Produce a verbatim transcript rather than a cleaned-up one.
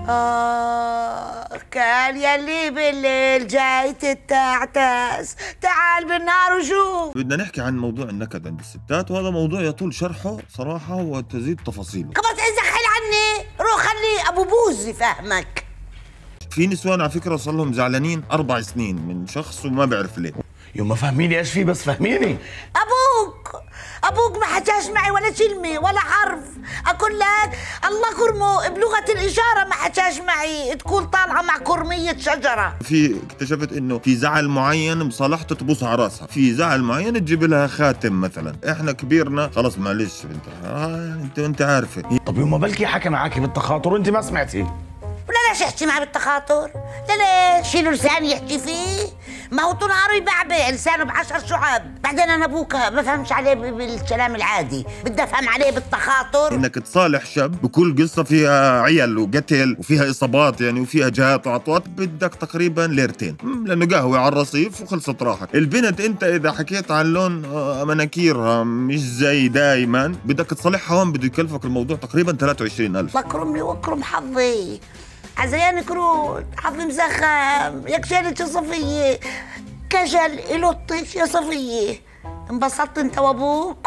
آه كان يلي بالليل جاي تتعتاس تعال بالنهار وشوف. بدنا نحكي عن موضوع النكد عند الستات، وهذا موضوع يطول شرحه صراحة وتزيد تفاصيله. كمان تزحل عني، روح خلي أبو بوز يفهمك. في نسوان على فكرة صار لهم زعلانين أربع سنين من شخص وما بعرف ليه. يما فهميني ايش في، بس فهميني. أبوك أبوك ما حكاش معي ولا كلمة ولا حرف، أقول لك الله كرمه بلغة الإشارة ما حكاش معي، تكون طالعة مع كرمية شجرة. في اكتشفت إنه في زعل معين مصالحته تبوس على راسها، في زعل معين تجيب لها خاتم مثلا. إحنا كبيرنا خلص معلش بنت آه أنت أنت عارفة. طب يما بلكي حكى معاكي بالتخاطر وأنت ما سمعتي. ولا ليش يحكي معي بالتخاطر؟ لا ليش شيلوا لساني يحكي فيه؟ ما هو طول نهاره يبعبع لسانه بعشر شعب. بعدين انا ابوك ما بفهمش عليه بالكلام العادي، بدي افهم عليه بالتخاطر. انك تصالح شاب بكل قصه فيها عيل وقتل وفيها اصابات يعني وفيها جهات وعطوات، بدك تقريبا ليرتين، لانه قهوه على الرصيف وخلصت راحت. البنت انت اذا حكيت عن لون مناكيرها مش زي دايما بدك تصالحها، هون بده يكلفك الموضوع تقريبا ثلاثة وعشرين ألف. الله يكرمني ويكرم حظي، عزيان كروت، حظي مزخم، ياك شالت يا صفية، كجل إلطش يا صفية. انبسطت انت وابوك؟